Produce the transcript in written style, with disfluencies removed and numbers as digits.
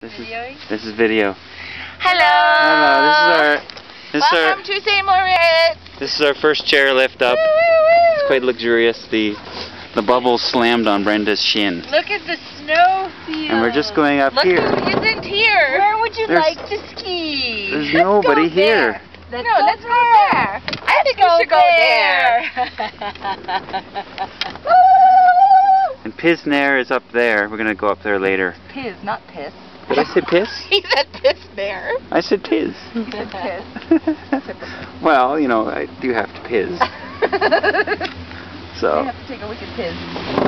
This is video. Hello. Welcome to St. Moritz. This is our first chairlift up. It's quite luxurious. The bubbles slammed on Brenda's shin. Look at the snow field. And we're just going up here. Look who isn't here. Where would you like to ski? There's nobody here. Let's go there. I think we should go there. And Piz Nair is up there. We're going to go up there later. Piz, not piss. Did I say piss? He said Piz Nair. I said Piz. He said piss. Well, you know, I do have to piz. So. I have to take a wicked piz.